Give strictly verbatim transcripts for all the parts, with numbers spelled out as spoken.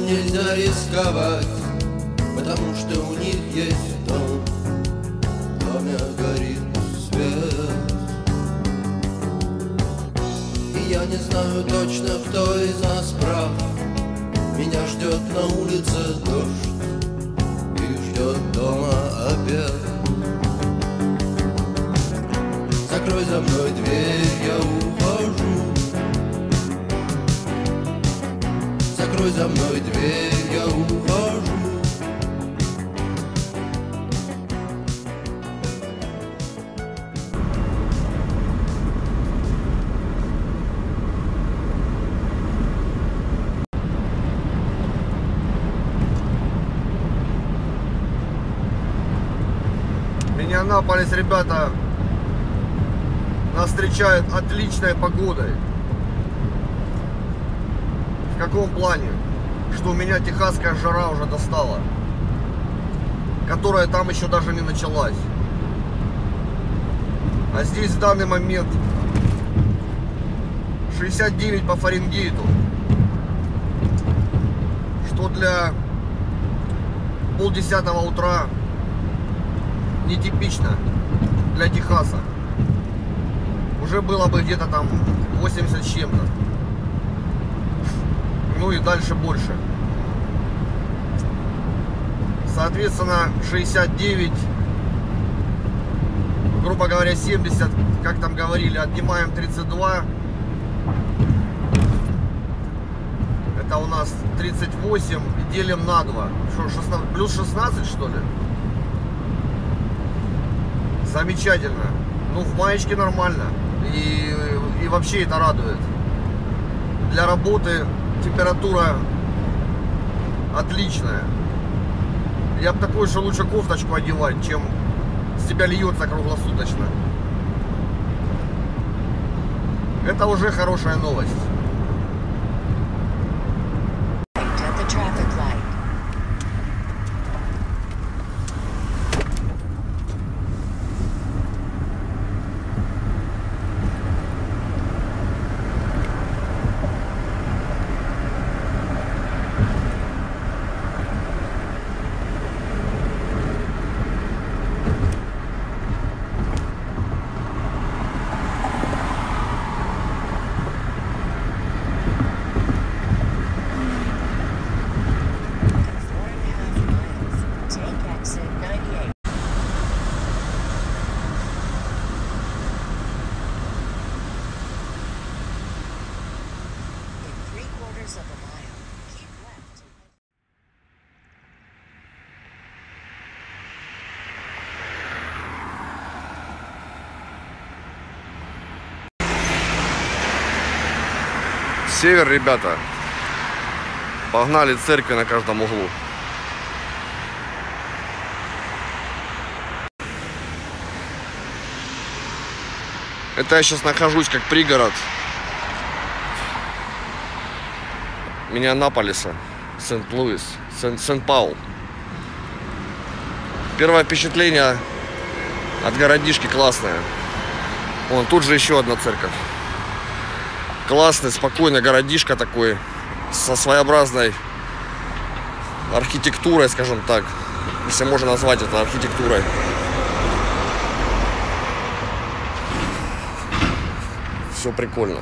нельзя рисковать, потому что у них есть дом, в доме горит свет. И я не знаю точно, кто из нас прав. Меня ждет на улице дождь и ждет дома обед. Закрой за мной дверь, я ухожу. Закрой за мной дверь, я ухожу. Миннеаполис, ребята, нас встречает отличной погодой. В каком плане? Что у меня техасская жара уже достала, которая там еще даже не началась. А здесь в данный момент шестьдесят девять по Фаренгейту, что для полдесятого утра нетипично для Техаса. Уже было бы где-то там восемьдесят с чем-то. Ну и дальше больше. Соответственно, шестьдесят девять, грубо говоря, семьдесят, как там говорили, отнимаем тридцать два. Это у нас тридцать восемь и делим на два. Что, шестнадцать, плюс шестнадцать, что ли? Замечательно. Ну, в маечке нормально. И, и вообще это радует. Для работы температура отличная. Я бы такой же лучше кофточку одевать, чем с тебя льется круглосуточно. Это уже хорошая новость. Север, ребята. Погнали, церкви на каждом углу. Это я сейчас нахожусь как пригород Миннеаполиса, Сент-Луис, Сент-Паул. Первое впечатление от городишки классное. Вон тут же еще одна церковь. Классный, спокойный городишко такой, со своеобразной архитектурой, скажем так, если можно назвать это архитектурой. Все прикольно.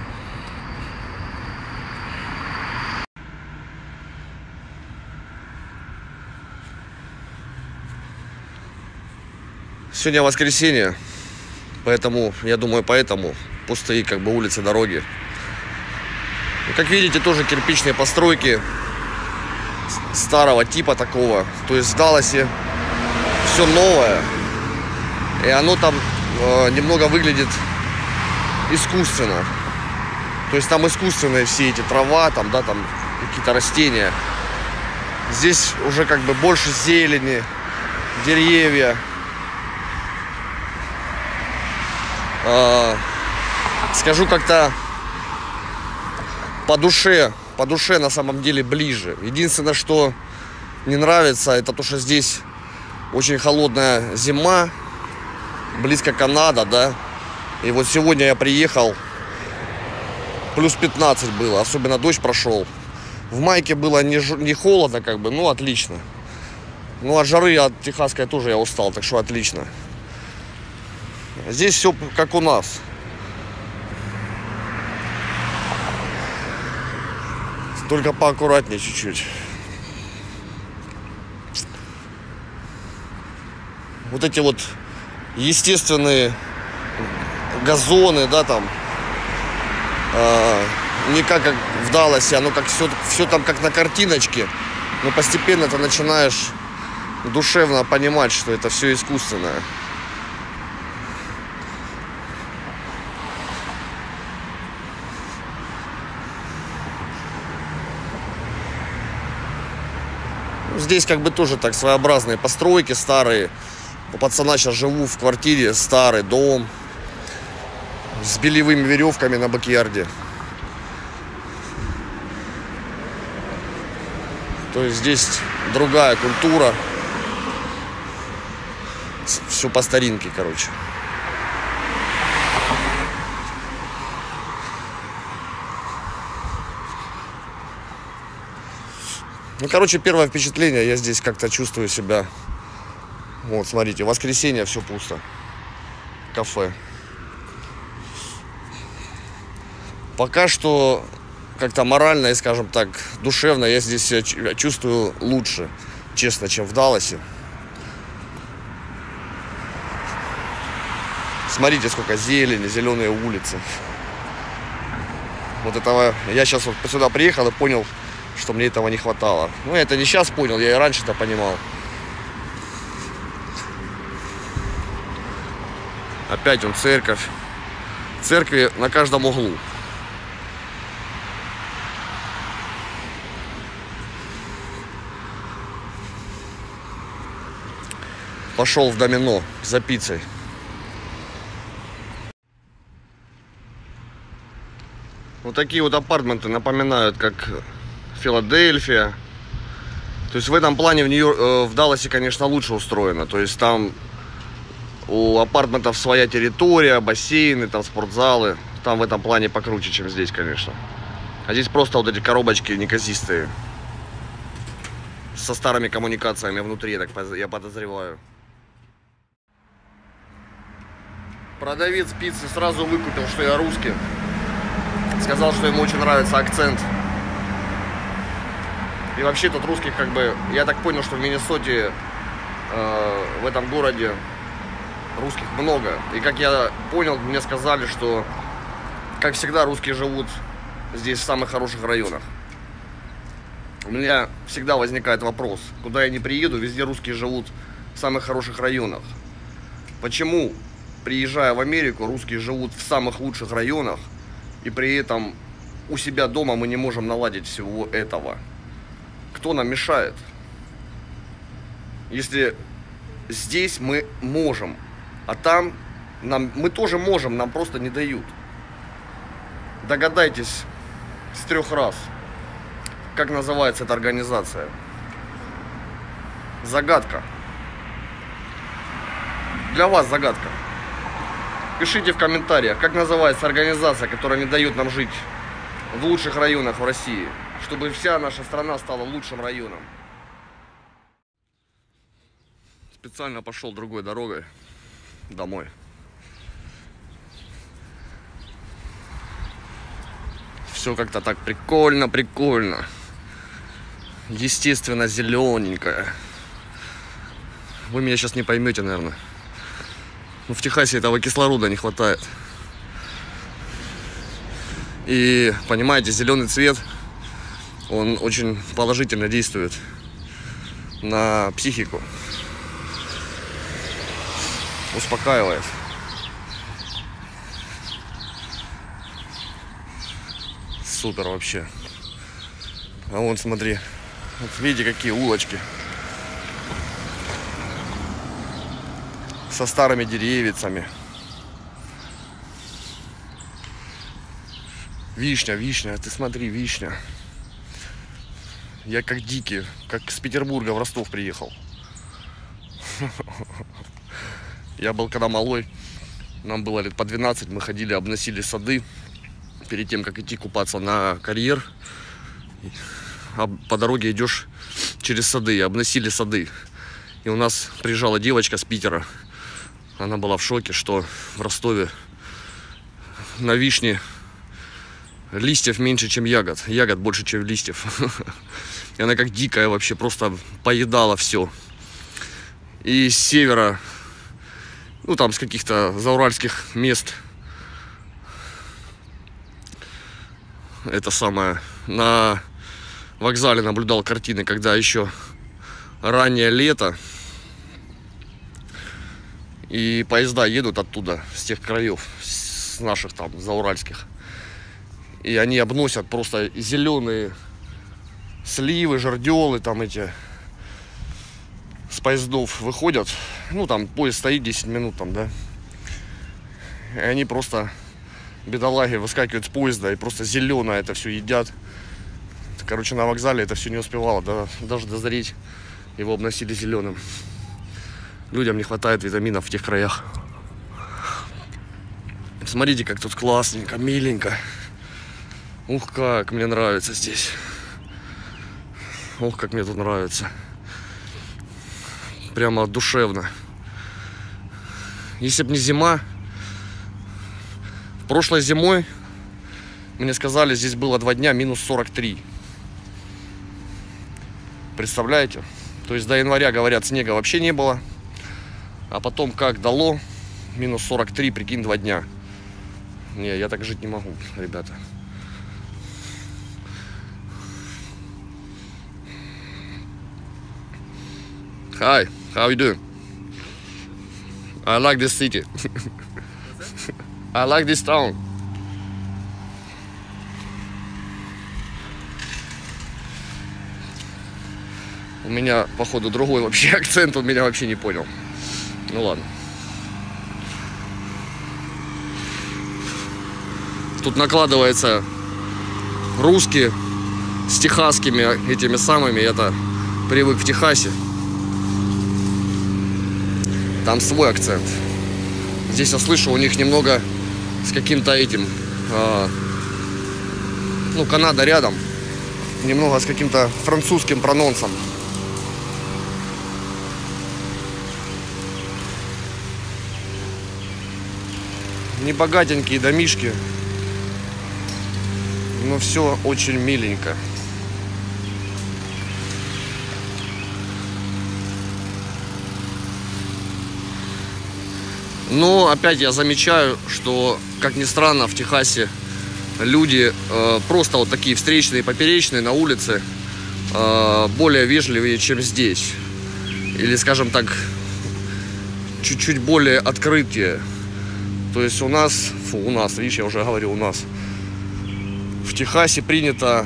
Сегодня воскресенье, поэтому, я думаю, поэтому пустые как бы улицы, дороги. И, как видите, тоже кирпичные постройки старого типа такого. То есть в Далласе все новое. И оно там э, немного выглядит искусственно. То есть там искусственные все эти трава, там, да, там какие-то растения. Здесь уже как бы больше зелени, деревья. Э, скажу как-то по душе, по душе на самом деле ближе. Единственное, что не нравится, это то, что здесь очень холодная зима, близко Канада, да. И вот сегодня я приехал, плюс пятнадцать было, особенно дождь прошел. В майке было не, ж... не холодно, как бы, ну отлично. Ну от жары, от техасской тоже я устал, так что отлично. Здесь все как у нас. Только поаккуратнее чуть-чуть. Вот эти вот естественные газоны, да, там, э, не как, как в Далласе, оно как все, все там как на картиночке, но постепенно ты начинаешь душевно понимать, что это все искусственное. Здесь как бы тоже так своеобразные постройки старые. У пацана сейчас живу в квартире, старый дом с белевыми веревками на бэкьярде. То есть здесь другая культура. Все по старинке, короче. Ну, короче, первое впечатление, я здесь как-то чувствую себя. Вот, смотрите, воскресенье, все пусто. Кафе. Пока что как-то морально и, скажем так, душевно я здесь себя чувствую лучше, честно, чем в Далласе. Смотрите, сколько зелени, зеленые улицы. Вот этого, я сейчас вот сюда приехал и понял, что мне этого не хватало. Ну, я это не сейчас понял, я и раньше это понимал. Опять он церковь. Церкви на каждом углу. Пошел в домино за пиццей. Вот такие вот апартменты напоминают, как Филадельфия. То есть в этом плане в, Нью- в Далласе, конечно, лучше устроено. То есть там у апартментов своя территория, бассейны, там спортзалы. Там в этом плане покруче, чем здесь, конечно. А здесь просто вот эти коробочки неказистые. Со старыми коммуникациями внутри, так я подозреваю. Продавец пиццы сразу выкупил, что я русский. Сказал, что ему очень нравится акцент. И вообще тут русских, как бы, я так понял, что в Миннесоте, э, в этом городе, русских много. И как я понял, мне сказали, что, как всегда, русские живут здесь в самых хороших районах. У меня всегда возникает вопрос, куда я не приеду, везде русские живут в самых хороших районах. Почему, приезжая в Америку, русские живут в самых лучших районах, и при этом у себя дома мы не можем наладить всего этого? Кто нам мешает? Если здесь мы можем, а там нам, мы тоже можем, нам просто не дают. Догадайтесь с трех раз, как называется эта организация. Загадка. Для вас загадка. Пишите в комментариях, как называется организация, которая не дает нам жить в лучших районах в России, чтобы вся наша страна стала лучшим районом. Специально пошел другой дорогой домой. Все как-то так прикольно, прикольно. Естественно, зелененькое. Вы меня сейчас не поймете, наверное. Но в Техасе этого кислорода не хватает. И, понимаете, зеленый цвет, он очень положительно действует на психику. Успокаивает. Супер вообще. А вон, смотри. Вот видите, какие улочки. Со старыми деревицами. Вишня, вишня, ты смотри, вишня. Я как дикий, как с Петербурга в Ростов приехал. Я был когда малой, нам было лет по двенадцать, мы ходили, обносили сады перед тем, как идти купаться на карьер. а по дороге идешь через сады, обносили сады. И у нас приезжала девочка с Питера. Она была в шоке, что в Ростове на вишне листьев меньше, чем ягод. Ягод больше, чем листьев. И она как дикая вообще просто поедала все. И с севера, ну там с каких-то зауральских мест, это самое, на вокзале наблюдал картины, когда еще раннее лето, и поезда едут оттуда, с тех краев, с наших там зауральских, и они обносят просто зеленые сливы, жерделы, там эти, с поездов выходят, ну там поезд стоит десять минут там, да, и они просто, бедолаги, выскакивают с поезда и просто зеленое это все едят. Короче, на вокзале это все не успевало, да, даже дозреть, его обносили зеленым. Людям не хватает витаминов в тех краях. Смотрите, как тут классненько, миленько. Ух, как мне нравится здесь. Ух, как мне тут нравится. Прямо душевно. Если бы не зима, прошлой зимой мне сказали, здесь было два дня минус сорок три. Представляете? То есть до января, говорят, снега вообще не было. А потом как дало, минус сорок три, прикинь, два дня. Не, я так жить не могу, ребята. Hi, how you doing? I like this city. I like this town. У меня, походу, другой вообще акцент, он меня вообще не понял. Ну ладно. Тут накладывается русский с техасскими этими самыми. Я-то привык в Техасе. Там свой акцент. Здесь я слышу у них немного с каким-то этим, э, ну, Канада рядом, немного с каким-то французским прононсом. Небогатенькие домишки, но все очень миленько. Но опять я замечаю, что, как ни странно, в Техасе люди э, просто вот такие встречные, поперечные на улице э, более вежливее, чем здесь. Или, скажем так, чуть-чуть более открытые. То есть у нас, фу, у нас, видишь, я уже говорю, у нас в Техасе принято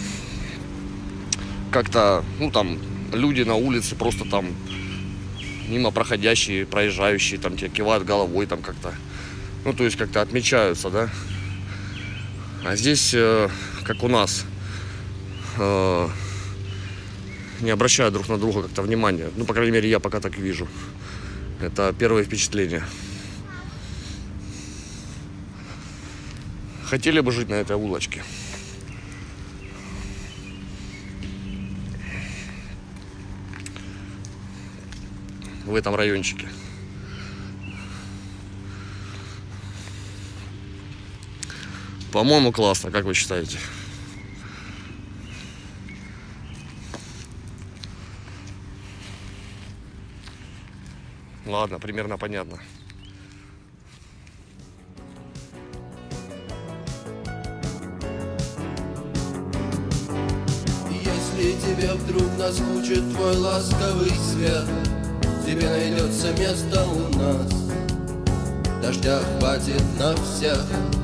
как-то, ну там, люди на улице просто там мимо проходящие, проезжающие, там тебе кивают головой, там как-то, ну то есть как-то отмечаются, да. А здесь, э, как у нас, э, не обращают друг на друга как-то внимания. Ну, по крайней мере, я пока так вижу. Это первое впечатление. Хотели бы жить на этой улочке? В этом райончике. По-моему, классно, как вы считаете? Ладно, примерно понятно. Если тебе вдруг наскучит твой ласковый свет, тебе найдется место у нас, дождя хватит на всех.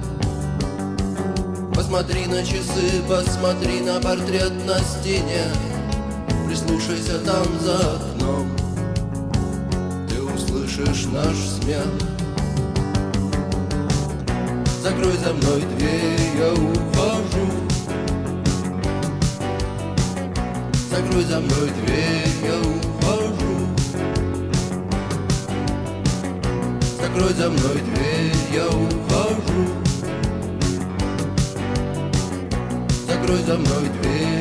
Посмотри на часы, посмотри на портрет на стене, прислушайся там за окном, ты услышишь наш смех. Закрой за мной дверь, я ухожу. Закрой за мной дверь, я ухожу. Закрой за мной дверь, я ухожу. Закрой за мной дверь.